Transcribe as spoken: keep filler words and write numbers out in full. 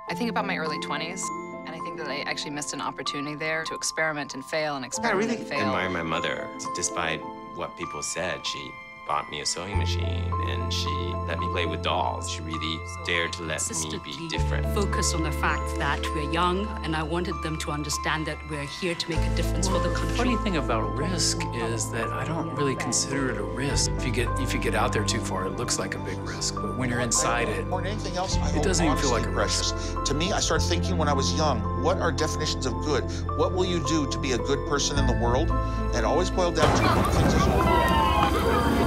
I think about my early twenties, and I think that I actually missed an opportunity there to experiment and fail and experiment I really and fail. admire my mother. Despite what people said, she bought me a sewing machine, and she let me play with dolls. She really dared to let me be different. Focus on the fact that we're young, and I wanted them to understand that we're here to make a difference for the country. The funny thing about risk is that I don't really consider it a risk. If you get if you get out there too far, it looks like a big risk. But when you're inside it, more than anything else, I it doesn't even feel like a precious. risk. To me, I started thinking when I was young, what are definitions of good? What will you do to be a good person in the world? And it always boiled down to one thing.